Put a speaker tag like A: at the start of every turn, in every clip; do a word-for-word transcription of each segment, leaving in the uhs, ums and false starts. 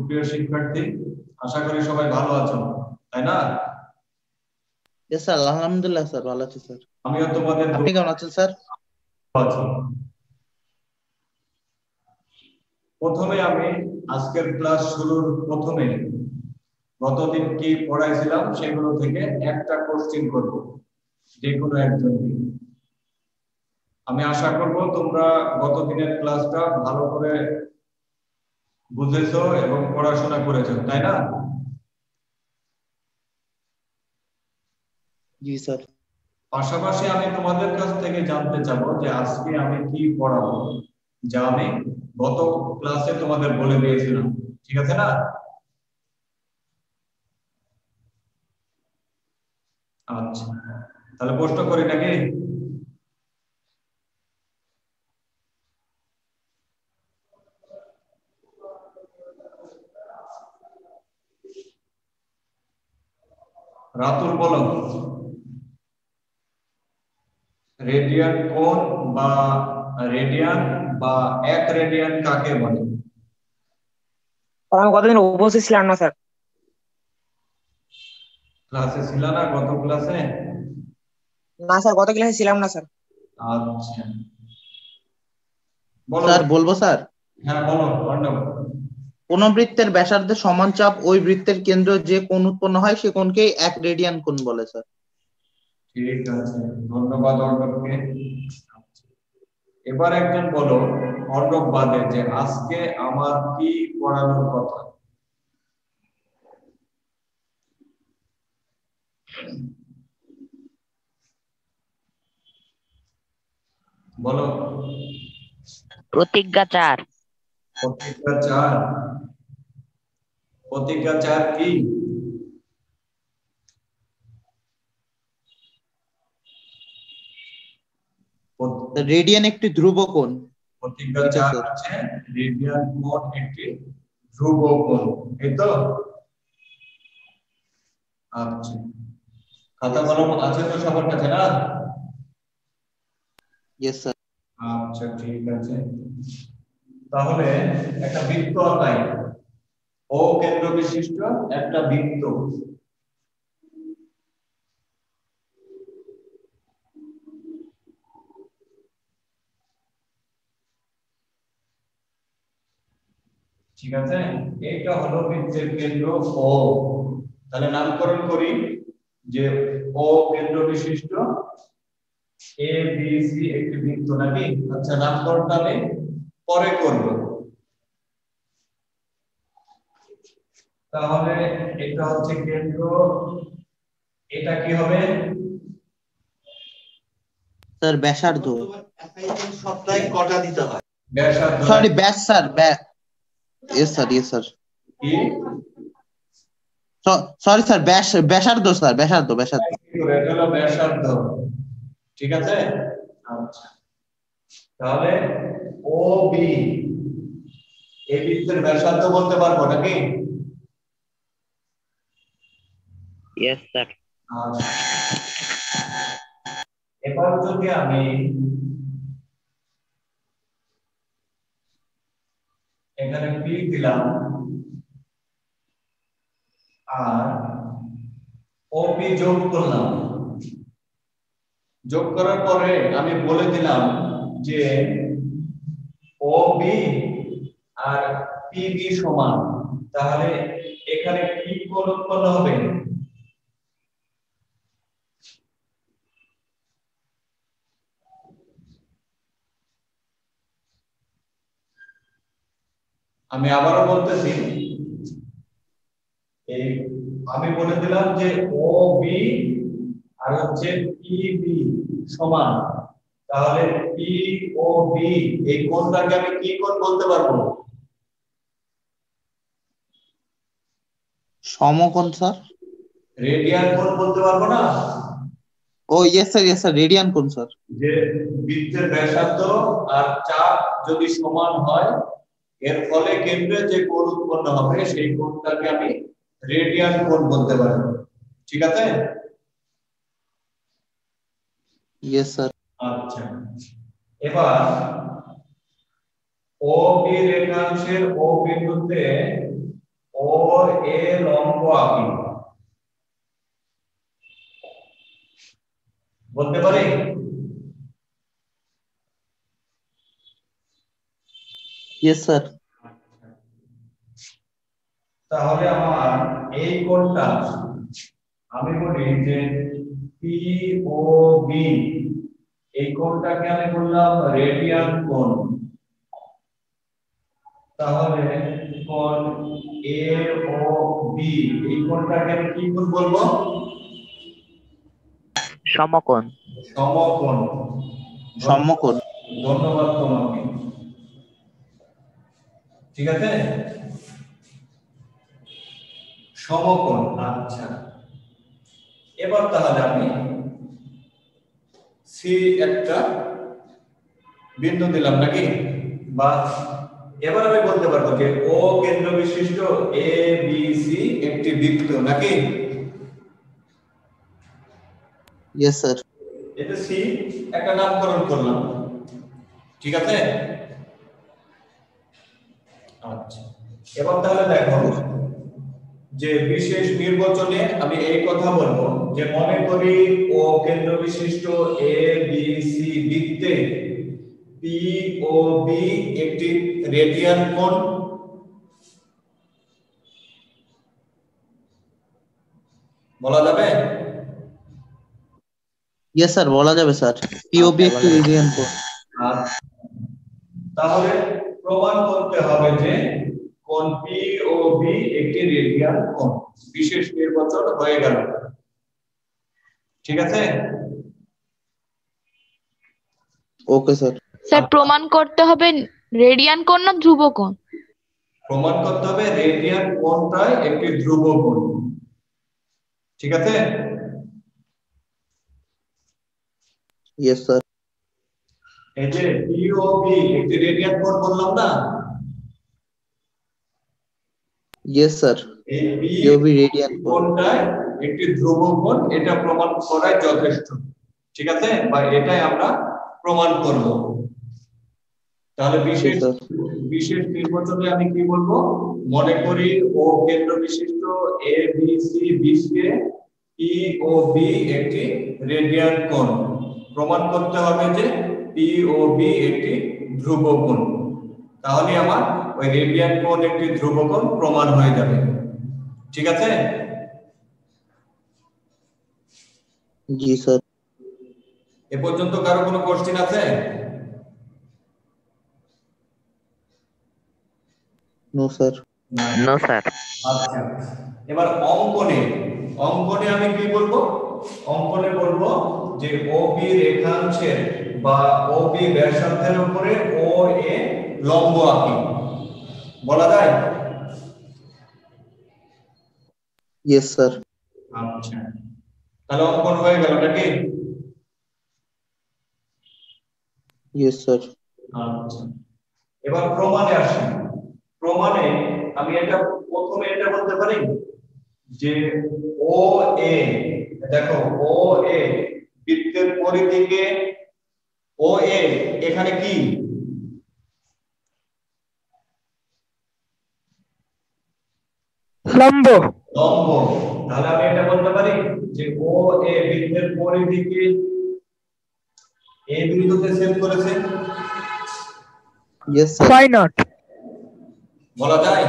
A: সুপ্রিয় শিক্ষার্থী, আশা করি সবাই ভালো আছো, তাই না?
B: Yes sir, আলহামদুলিল্লাহ স্যার, ভালো আছি স্যার।
A: আমিও তোমাদের
B: আপনি কেমন আছেন স্যার?
A: আছি। প্রথমে আমি আজকের ক্লাস শুরুর প্রথমে গতদিন কি পড়াইছিলাম সেগুলো থেকে একটা কোশ্চেন করব, যে কোনো একজন। আমি আশা করব তোমরা গতদিনের ক্লাসটা ভালো করে বুঝেছো এবং পড়াশোনা করেছো, তাই না?
B: জি স্যার।
A: পাশাপাশি আমি তোমাদের কাছ থেকে জানতে চাবো যে আজকে আমি কি পড়াবো, যা আমি গত ক্লাসে তোমাদের বলে দিয়েছিলাম, ঠিক আছে না? আচ্ছা, তাহলে প্রশ্ন করি নাকি? রাতুল বলো, রেডিয়ান কোণ বা রেডিয়ান বা এক রেডিয়ান কাকে বলে?
C: আমি কতদিন উপস্থিত ছিলাম না স্যার।
A: ক্লাসে ছিল না গত ক্লাসে?
C: না স্যার, গত ক্লাসে ছিলাম না স্যার।
A: আচ্ছা, বলো।
B: স্যার বলবো স্যার?
A: হ্যাঁ বলো অর্ণব।
B: কোন বৃত্তের ব্যাসার্ধে সমান চাপ ওই বৃত্তের কেন্দ্র যে কোণ উৎপন্ন হয় সে কোণকেই এক রেডিয়ান কোণ বলে স্যার।
A: ঠিক আছে, ধন্যবাদ অর্ণবকে। এবার একজন বলো অর্ণব বাদে যে আজকে আমার কি পড়ানোর কথা। বলো।
D: প্রতিজ্ঞা চার।
A: প্রতিজ্ঞা চার। প্রতিজ্ঞা চার কি?
B: রেডিয়ান একটি ধ্রুব কোণ।
A: প্রতিজ্ঞা চার হচ্ছে রেডিয়ান কোণ একটি ধ্রুব কোণ, এই তো? আচ্ছা, খাতা কলম আছে তো সবার কাছে না?
B: Yes sir.
A: আচ্ছা ঠিক আছে, তাহলে একটা বৃত্ত আঁকাই। ও কেন্দ্র বিশিষ্ট একটা বৃত্ত। ঠিক আছে, এইটা হলো বৃত্তের কেন্দ্র ও। তাহলে নামকরণ করি যে ও কেন্দ্র বিশিষ্ট এ বি সি একটি বৃত্ত, নাকি? আচ্ছা, নামকরণটা আমি পরে করব। তাহলে এটা হচ্ছে কেন্দ্র, এটা কি হবে?
B: স্যার ব্যাসার্ধ।
E: সপ্তাহে কটা দিতে হয়?
A: ব্যাসার্ধ।
B: সরি ব্যাস sir, yes sir, yes sir.
A: কি?
B: সরি স্যার, ব্যাস ব্যাসার্ধ স্যার, ব্যাসার্ধ ব্যাসার্ধ।
A: এটা হলো ব্যাসার্ধ, ঠিক আছে? আচ্ছা, তাহলে ও বি এই বৃত্তের ব্যাসার্ধ বলতে পারবো নাকি?
D: Yes sir.
A: আচ্ছা, এবার যদি আমি এখানে পি দিলাম আর ওপি যোগ করলাম, যোগ করার পরে আমি বলে দিলাম যে ওবি আর পিবি সমান, তাহলে এখানে কি কোণ উৎপন্ন হবে? আমি আবারও বলতেছি, এই আমি বলে দিলাম যে ও বি আর হচ্ছে পিবি সমান, তাহলে পি ও বি এই কোণটাকে আমি কি কোণ বলতে পারবো?
B: সমকোণ স্যার।
A: রেডিয়ান কোণ বলতে পারবো না?
B: Oh yes sir, yes sir, radian কোণ স্যার।
A: যে বৃত্তের ব্যাসার্ধ আর চাপ যদি সমান হয়, এর ফলে কেন্দ্রে যে কোণ উৎপন্ন হবে সেই কোণটাকে আমি রেডিয়ান কোণ বলতে পারি, ঠিক আছে?
B: Yes sir.
A: আচ্ছা, এবার ও বি রেখাংশের ও বিন্দুতে ও এ লম্ব আঁকি, বলতে পারি?
B: Yes sir.
A: তাহলে আমার এই কোণটা আমি বলি যে পি ও বি, এই কোণটাকে আমি বললাম রেডিয়ান কোণ। তাহলে কোণ এ ও বি, এই কোণটাকে আমি কি কোণ বলবো?
D: সমকোণ।
A: সমকোণ।
B: সমকোণ।
A: ধন্যবাদ তোমাকে। ঠিক আছে, সমকোণ। আচ্ছা, এবার তাহলে আমি সি একটা বিন্দু দিলাম নাকি, বা এবার আমি বলতে পারবো যে ও কেন্দ্র বিশিষ্ট এ বি সি একটি বৃত্ত নাকি?
B: Yes sir.
A: এটা সি একটা নামকরণ করলাম, ঠিক আছে। আচ্ছা, এবার তাহলে দেখো যে বিশেষ নির্বাচনে আমি এই কথা বলবো যে মনে করি ও কেন্দ্র বিশিষ্ট এ বি সি বৃত্তে পি ও বি একটি রেডিয়ান কোণ। বলা যাবে?
B: ইয়েস স্যার, বলা যাবে স্যার। পিওবি একটি রেডিয়ান কোণ।
A: তাহলে প্রমাণ করতে হবে যে কোণ পি ও বি একটি রেডিয়ান কোণ। বিশেষ নির্বাচন হয়ে গেল, ঠিক আছে।
B: Okay sir.
F: স্যার প্রমাণ করতে হবে রেডিয়ান কোণ না ধ্রুব কোণ?
A: প্রমাণ করতে হবে রেডিয়ান কোণটাই একটি ধ্রুব কোণ, ঠিক আছে।
B: Yes sir.
A: এই যে পি ও বি একটি রেডিয়ান কোণ বললাম না,
B: ইয়েস স্যার।
A: এই পি
B: পিওবি রেডিয়ান কোণ।
A: কোণটাই একটি ধ্রুব কোণ, এটা প্রমাণ করাই যথেষ্ট, ঠিক আছে, বা এটাই আমরা প্রমাণ করব। তাহলে বিশেষ বিশেষ নির্বাচনে আমি কি বলবো? মনে করি ও কেন্দ্র বিশিষ্ট এ বি সি বৃত্তে পি ও বি একটি রেডিয়ান কোণ। প্রমাণ করতে হবে যে পি ও বি একটি ধ্রুব কোণ, তাহলে আমার ওই রেডিয়ান কোণ একটি ধ্রুব কোণ প্রমাণ হয়ে যাবে, ঠিক আছে।
B: জি স্যার।
A: এ পর্যন্ত কারো কোনো কোশ্চেন আছে?
B: No sir.
D: No sir.
A: আচ্ছা, এবার অঙ্কনে অঙ্কনে আমি কি বলবো? অঙ্কনে বলবো যে ও বি রেখাংশের বা ও বি ব্যাসার্ধের উপরে ও এ লম্ব আঁকি, বলা যায়?
B: Yes sir.
A: আচ্ছা, তাহলে অঙ্কন হয়ে গেল নাকি?
B: Yes sir.
A: আচ্ছা, এবার প্রমাণে আসি। প্রমাণে আমি এটা প্রথমে এটা বলতে পারি যে ও এ, দেখো ও এ বৃত্তের পরিধিকে, ও এ এখানে কি?
C: লম্ব।
A: লম্ব। তাহলে আমি এটা বলতে পারি যে ও এ বৃত্তের পরিধিকে এই বিন্দুতে ছেদ করেছে।
B: Yes sir.
C: Why not?
A: বলা যায়?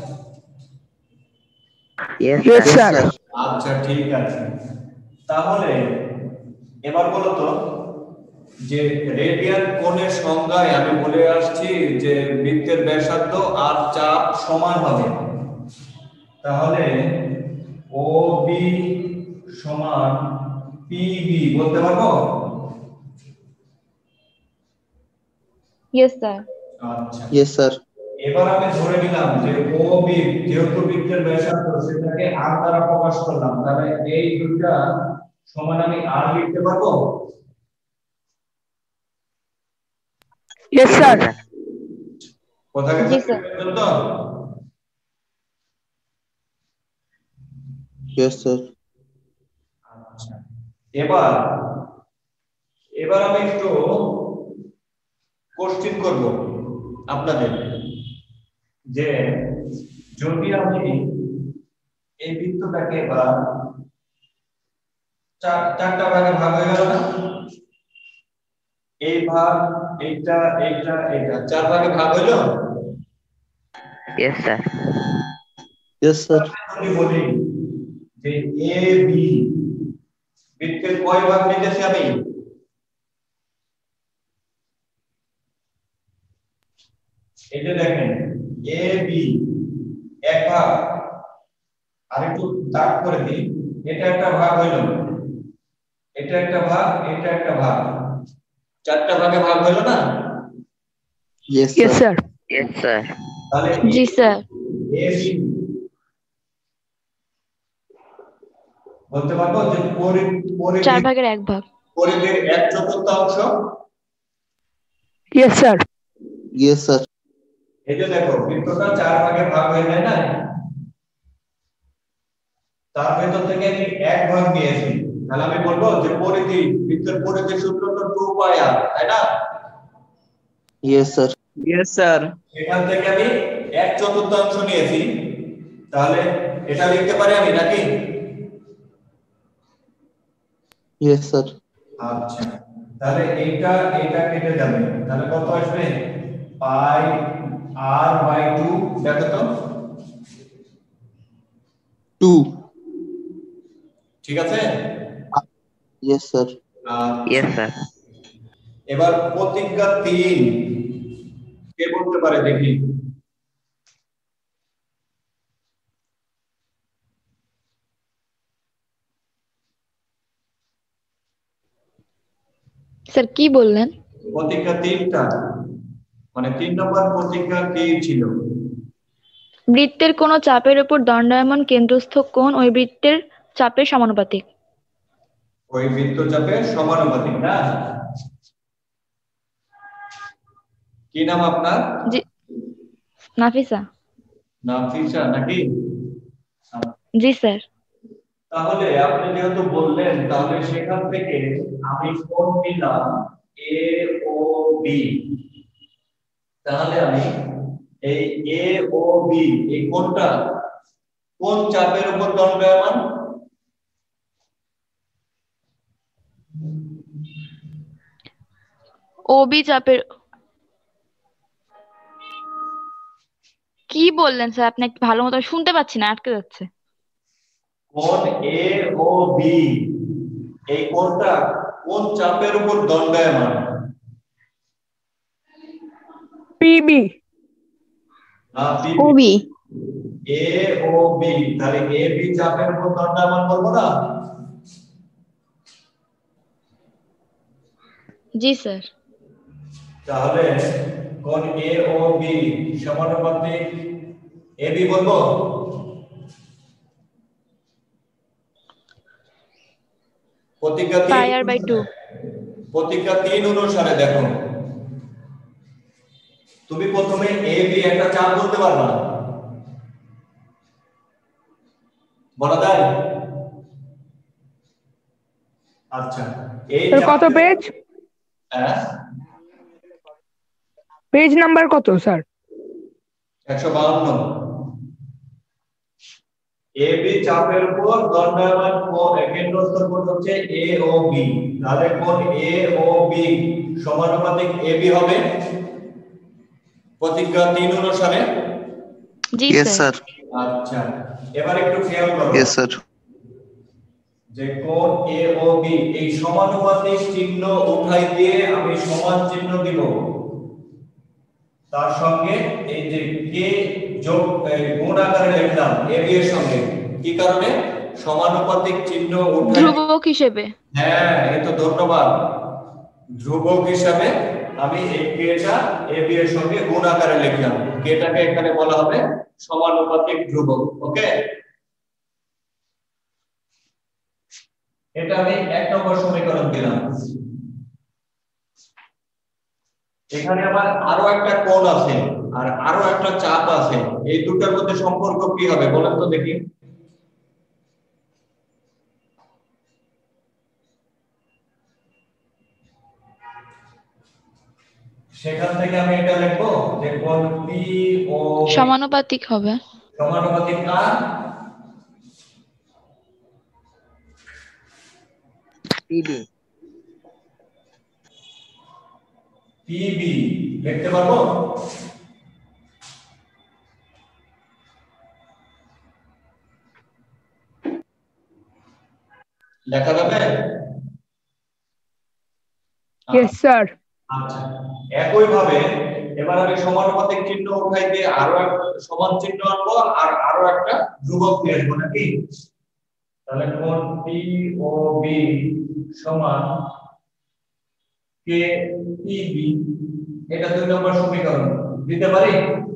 D: Yes
C: Yes,
D: sir.
C: sir.
A: আচ্ছা, ঠিক আছে। তাহলে এবার বলো তো যে রেডিয়ান কোণের সংজ্ঞায় আমি বলে আসছি যে বৃত্তের ব্যাসার্ধ আর চাপ সমান হবে। তাহলে ও বি সমান পিবি বলতে পারবো?
F: Yes sir.
A: আচ্ছা,
B: ইয়েস স্যার।
A: এবার আমি ধরে নিলাম যে ও বি যেহেতু বৃত্তের ব্যাসার্ধ সেটাকে আর দ্বারা প্রকাশ করলাম, তাহলে এই দুইটা সমান আমি আর লিখতে পারবো?
C: Yes, sir.
A: কথা কি
F: জি স্যার।
A: পর্যন্ত?
B: Yes sir.
A: আচ্ছা, এবার এবার আমি একটু কোশ্চেন করব আপনাদের যে যদি আমি এই বৃত্তটাকে বা চার চারটা ভাগে ভাগ হয়ে গেল না, এই ভাগ, এইটা, এইটা, এইটা, চার ভাগে ভাগ হইলো।
D: Yes, sir.
B: Yes, sir.
A: আমি বলি যে এ বি বৃত্তের কয় ভাগ নিতেছি আমি? এই যে দেখেন এ বি এক ভাগ, আর একটু দাগ করে দিই, এটা একটা ভাগ হইলো, এটা একটা ভাগ, এটা একটা ভাগ, চারটা ভাগে ভাগ হইলো না?
B: Yes,
C: Yes,
B: sir.
C: sir.
D: Yes, sir.
A: তাহলে
F: জি স্যার।
A: এ বি বলতে পারবো যে পরি-
F: চার
A: পরিধির
F: ভাগের এক ভাগ।
A: পরিধির এক চতুর্থাংশ।
C: Yes, sir.
B: Yes, sir.
A: এই যে দেখো বৃত্তটা চার ভাগে ভাগ হয়ে যায় না, তার ভেতর থেকে আমি এক ভাগ নিয়েছি, তাহলে আমি বলবো যে পরিধি, বৃত্তের পরিধির সূত্র তো টু পাই আর, তাই না?
B: Yes, sir.
E: Yes, sir.
A: এখান থেকে আমি এক চতুর্থাংশ নিয়েছি, তাহলে এটা লিখতে পারি আমি নাকি?
B: Yes, sir.
A: আচ্ছা, তাহলে এইটা এইটা কেটে যাবে, তাহলে কত আসবে? Pi r by two. দেখো তো,
B: Two.
A: ঠিক আছে?
B: Yes, sir.
A: আচ্ছা,
D: Yes, sir.
A: এবার প্রতিজ্ঞা তিন কে বলতে পারে দেখি?
F: স্যার কি বললেন?
A: প্রতিজ্ঞা তিনটা, মানে তিন নম্বর প্রতিজ্ঞা কি ছিল?
F: বৃত্তের কোন চাপের উপর দণ্ডায়মান কেন্দ্রস্থ কোণ ওই বৃত্তের চাপের সমানুপাতিক।
A: ওই বৃত্তচাপের সমানুপাতিক না? কি নাম আপনার?
F: জি নাফিসা।
A: নাফিসা নাকি?
F: জি স্যার।
A: তাহলে আপনি যেহেতু বললেন, তাহলে সেখান থেকে আমি কোণ নিলাম এ ও বি, তাহলে আমি এই এ ও বি এই কোণটা কোন চাপের উপর দণ্ডায়মান?
F: ওবি চাপের। কি বললেন স্যার? আপনি একটু ভালো মতো শুনতে পাচ্ছি না, আটকে যাচ্ছে।
A: কোণ এ ও বি এই কোণটা কোন চাপের উপর দণ্ডায়মান?
C: P B.
A: না, P
C: O B.
A: A O B, তাহলে এ বি চাপের উপর দণ্ডায়মান করব না?
F: জি স্যার।
A: তাহলে কোণ এ ও বি সমানুপাতিক এ বি বলবো? প্রতিজ্ঞা তিন
F: পাই আর বাই টু।
A: প্রতিজ্ঞা তিন অনুসারে দেখো, তুমি প্রথমে এ বি একটা চাপ বলতে পারবা, বলা যায়? আচ্ছা, এই
C: Sir, কত
A: চাপের-
C: পেজ?
A: হ্যাঁ,
C: পেজ নাম্বার কত স্যার?
A: একশো বাউন্ন। এ বি চাপের উপর দণ্ডায়মান কোণ কেন্দ্রস্থ কোণ হচ্ছে এ ও বি, তাহলে কোণ এ ও বি সমানুপাতিক এ বি হবে প্রতিজ্ঞা তিন অনুসারে।
F: জি
B: Yes,
F: স্যার।
B: sir.
A: আচ্ছা, এবার একটু খেয়াল করো
B: Yes, sir.
A: যে কোণ এ ও বি এই সমানুপাতিক চিহ্ন উঠাই দিয়ে আমি সমান চিহ্ন দিব, তার সঙ্গে এই যে কে যোগ এই গুণ আকারে লিখলাম এ বি এর সঙ্গে, কি কারণে? সমানুপাতিক চিহ্ন উঠাই।
F: ধ্রুবক হিসেবে।
A: হ্যাঁ, এই তো ধন্যবাদ। ধ্রুবক হিসাবে আমি এই কেটা এ বি এর সঙ্গে গুণ আকারে লিখলাম, কেটাকে এখানে বলা হবে সমানুপাতিক ধ্রুবক। ওকে, এটা আমি এক নম্বর সমীকরণ দিলাম। এখানে আমার আরো একটা কোণ আছে আর আরো একটা চাপ আছে, এই দুটার মধ্যে সম্পর্ক কি হবে বলেন তো দেখি? সেখান থেকে আমি এটা লিখবো যে কোণ পি ও
F: সমানুপাতিক হবে।
A: সমানুপাতিক কার?
D: পিবি।
A: পিবি লিখতে পারবো? লেখা যাবে?
C: Yes, sir.
A: আচ্ছা, একই ভাবে এবার আমি সমানুপাতিক চিহ্ন উঠাইতে আরো একটা সমান চিহ্ন আনবো আর আরো একটা ধ্রুবক নিয়ে আসবো নাকি? তাহলে কোণ পি ও বি সমান কে পিবি, এটা দুই নম্বর সমীকরণ দিতে পারি?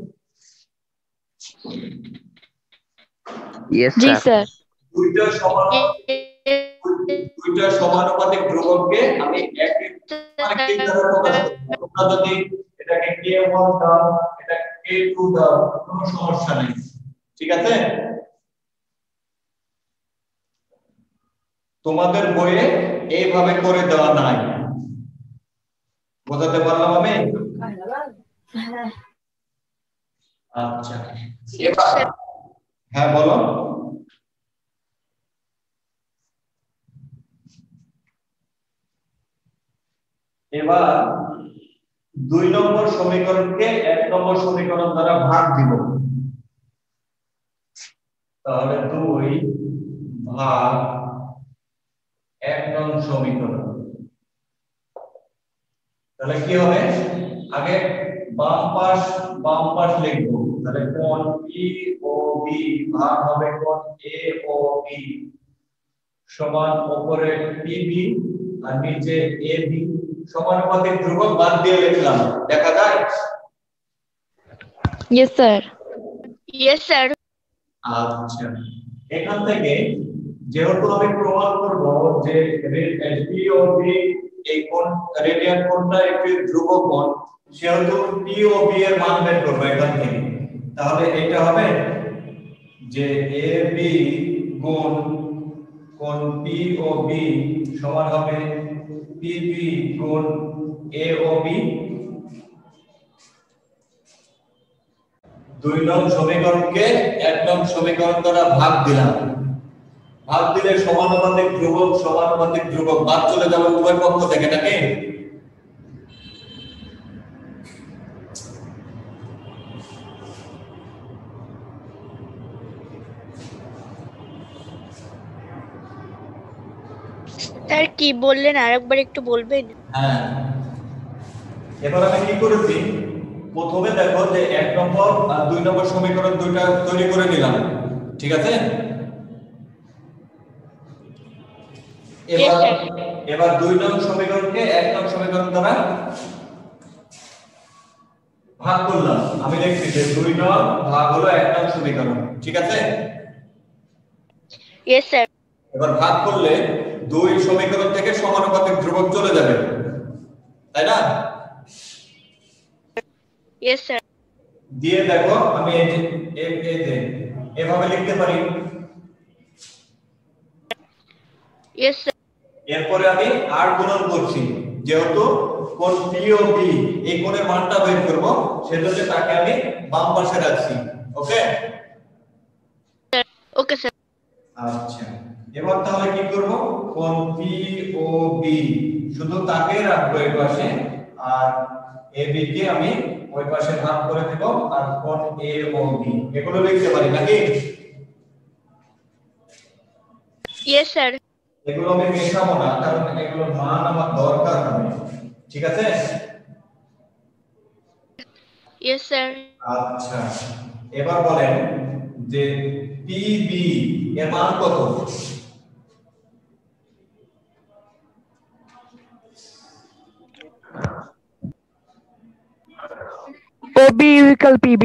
D: ইয়েস
F: জি
D: স্যার।
F: স্যার।
A: দুইটা সমান দুইটা সমানুপাতিক ধ্রুবককে আমি একই মানে কি দ্বারা প্রকাশ করব। তোমরা যদি এটাকে কে ওয়ান দাও, এটা কে টু দাও, কোনো সমস্যা নেই, ঠিক আছে? তোমাদের বইয়ে এইভাবে করে দেওয়া নাই, বোঝাতে পারলাম আমি? আচ্ছা, এবার হ্যাঁ বলো। এবার দুই নম্বর সমীকরণকে এক নম্বর সমীকরণ দ্বারা ভাগ দিব, তাহলে দুই ভাগ এক নং সমীকরণ। তাহলে কি হবে? আগে বাম পাশ বাম পাশ লিখবো, তাহলে কোণ পি ও বি ভাগ হবে কোণ এ ও বি সমান উপরে পিবি আর নিচে এবি। সমানুপাতিক ধ্রুবক বাদ দিয়ে লিখলাম, দেখা যায়?
F: Yes sir.
G: Yes sir.
A: আচ্ছা, এখান থেকে যেহেতু আমি প্রমাণ করব যে পি ও বি এই কোণ রেডিয়ান কোণটা একটি ধ্রুবক কোণ, সেহেতু পি ও বি এর মান বের করব এখান থেকে। তাহলে এটা হবে যে এ বি গুণ কোণ পি ও বি সমান হবে পিবি গুণ এ ও বি। দুই নং সমীকরণকে এক নং সমীকরণ দ্বারা ভাগ দিলাম, ভাগ দিলে সমানুপাতিক ধ্রুবক সমানুপাতিক ধ্রুবক বাদ চলে যাবে উভয় পক্ষ থেকে, নাকি?
G: স্যার কি বললেন আরেকবার একটু বলবেন?
A: হ্যাঁ, এবার আমি কি করেছি, প্রথমে দেখো যে এক নম্বর আর দুই নম্বর সমীকরণ দুইটা তৈরি করে নিলাম, ঠিক আছে? এবার এবার দুই নং সমীকরণকে এক নং সমীকরণ দ্বারা ভাগ করলাম। আমি লিখছি যে দুই নং ভাগ হলো এক নং সমীকরণ, ঠিক আছে?
G: Yes sir.
A: এবার ভাগ করলে দুই সমীকরণ থেকে সমানুপাতিক ধ্রুবক চলে যাবে, তাই না?
G: Yes sir.
A: দিয়ে দেখো আমি এই যে এই যে এভাবে লিখতে পারি।
G: Yes sir.
A: এরপরে আমি আর গুণন করছি, যেহেতু কোণ পি ও বি এই কোণের মানটা বের করব, সেজন্য তাকে আমি বাম পাশে রাখছি। Okay
G: okay sir.
A: আচ্ছা, এবার তাহলে কি করব, কোণ পি ও বি শুধু তাকে রাখবো এই পাশে, আর এ বি কে আমি ওই পাশে ভাগ করে দেব, আর কোণ এ ও বি এগুলো লিখতে পারি নাকি?
G: Yes sir.
A: এগুলো আমি মেশাবো না, কারণ এগুলোর মান আমার দরকার হবে, ঠিক আছে?
G: Yes sir.
A: আচ্ছা, এবার বলেন যে পিবি এর মান কত?
C: O B equal P B.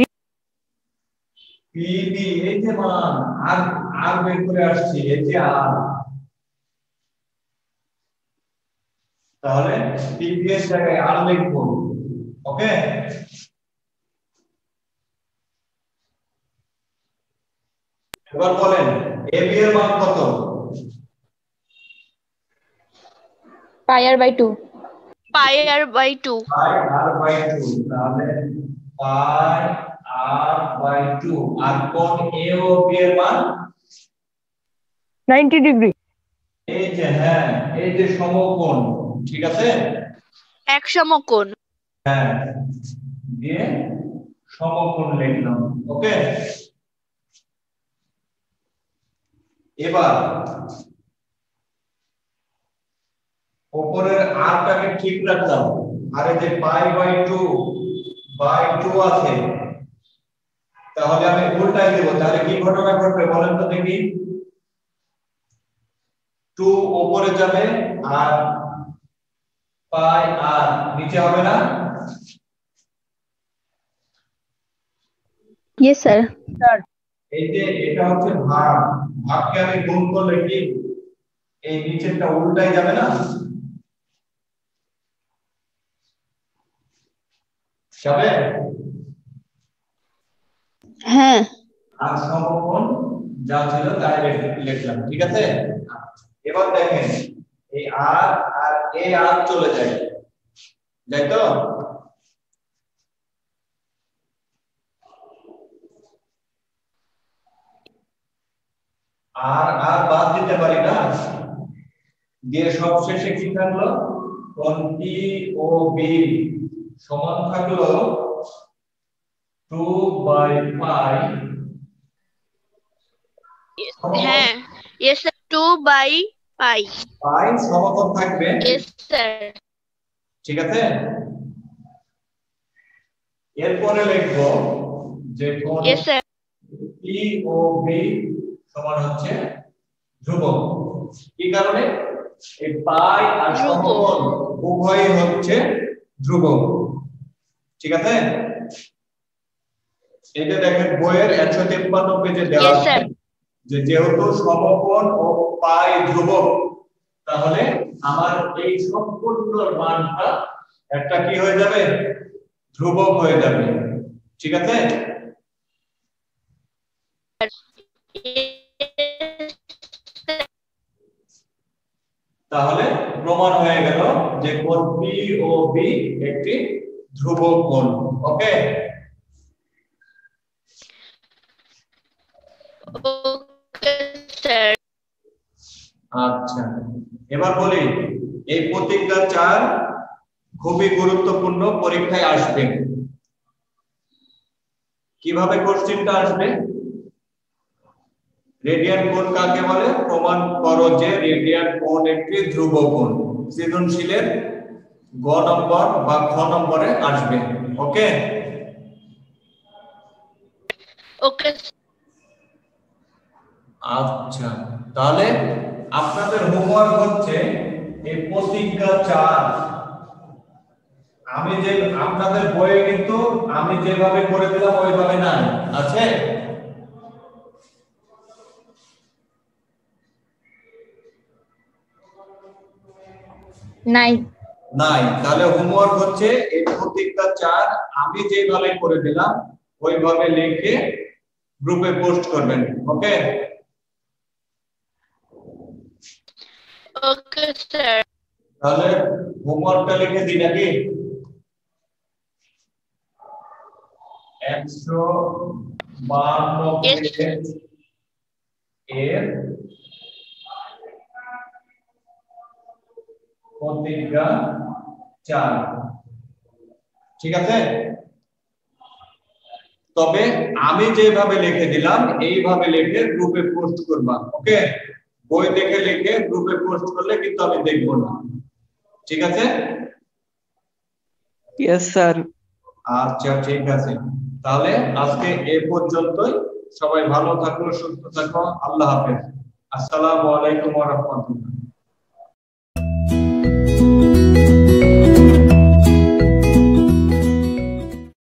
A: PB এই যে মান আর আর বের করে আসছি, এই যে আর, তাহলে পিবি এর জায়গায় আর লিখবো। ওকে, এবার বলেন এবি এর মান কত?
F: Pi r by two.
G: Pi r by two.
A: Pi r by two, তাহলে পাই আর বাই টু, আর কোণ এ ও বি এর মান
C: ninety degree.
A: এই যে হ্যাঁ এই যে সমকোণ, ঠিক আছে,
G: এক সমকোণ।
A: হ্যাঁ দিয়ে সমকোণ লিখলাম। ওকে, এবার উপরের আরটাকে ঠিক রাখলাম, আর এই যে pi by two by two আছে, তাহলে আমি উল্টাই দেব, তাহলে কি ঘটনা ঘটবে বলেন তো দেখি। টু উপরে যাবে আর পাই আর নিচে হবে না?
F: Yes sir.
A: এই যে এটা হচ্ছে ভাগ, ভাগকে আমি গুণ করলে কি এই নিচেরটা উল্টাই যাবে না? যাবে?
F: হ্যাঁ।
A: আর সমকোণ যা ছিল তাই লিখলাম, ঠিক আছে। এবার দেখেন এই আর আর এই আর চলে যায়, তাই তো? আর আর বাদ দিতে পারি না, দিয়ে সবশেষে কি থাকলো, কোণ পি ও বি সমান থাকলো টু বাই পাই।
G: হ্যাঁ, yes sir, two by pi.
A: Pi সমকোণ থাকবে,
G: ইয়েস স্যার।
A: ঠিক আছে। এরপরে লিখবো যে কোণ
G: yes sir.
A: P O B সমান হচ্ছে ধ্রুবক। কি কারণে? এই পাই আর
G: ধ্রুবক।
A: সমকোণ উভয়ই হচ্ছে ধ্রুবক, ঠিক আছে। এটা দেখেন বইয়ের একশো তিপ্পান্ন পেজে দেওয়া
G: ইয়েস
A: আছে
G: স্যার।
A: যে যেহেতু সমকোণ ও পাই ধ্রুবক, তাহলে আমার এই সম্পূর্ণ মানটা একটা কি হয়ে যাবে, ধ্রুবক হয়ে যাবে, ঠিক আছে। তাহলে প্রমাণ হয়ে গেল যে কোণ পি ও বি একটি ধ্রুবক কোণ। Okay,
G: okay sir.
A: আচ্ছা এবার বলি এই প্রতিজ্ঞা চার খুবই গুরুত্বপূর্ণ, পরীক্ষায় আসবে। কিভাবে কোশ্চেনটা আসবে? রেডিয়ান কোণ কাকে বলে? প্রমাণ করো যে রেডিয়ান কোণ একটি ধ্রুবক কোণ। সৃজনশীলের গ নম্বর বা খ নম্বরে আসবে। ওকে
G: ওকে।
A: আচ্ছা, তাহলে আপনাদের হোমওয়ার্ক হচ্ছে এই প্রতিজ্ঞা চার। আমি যে আপনাদের বইয়ে কিন্তু আমি যেভাবে করে দিলাম ওইভাবে না আছে,
F: নাই
A: নাই। তাহলে হোমওয়ার্ক হচ্ছে এই প্রতিজ্ঞা চার আমি যেভাবে করে দিলাম ওইভাবে লিখে গ্রুপে পোস্ট করবেন। Okay
G: okay sir.
A: তাহলে হোমওয়ার্কটা লিখে দিই নাকি? একশো বান্ন পেজ এর প্রতিজ্ঞা চার, ঠিক আছে। তবে আমি যেভাবে লিখে দিলাম এইভাবে লিখে গ্রুপে পোস্ট করবা। ওকে, বই দেখে লিখে গ্রুপে পোস্ট করলে কিন্তু আমি দেখবো না, ঠিক আছে।
H: Yes sir.
A: আচ্ছা ঠিক আছে, তাহলে আজকে এই পর্যন্তই। সবাই ভালো থাকো, সুস্থ থাকো, আল্লাহ হাফেজ। আসসালামু আলাইকুম ওয়া রাহমাতুল্লাহ।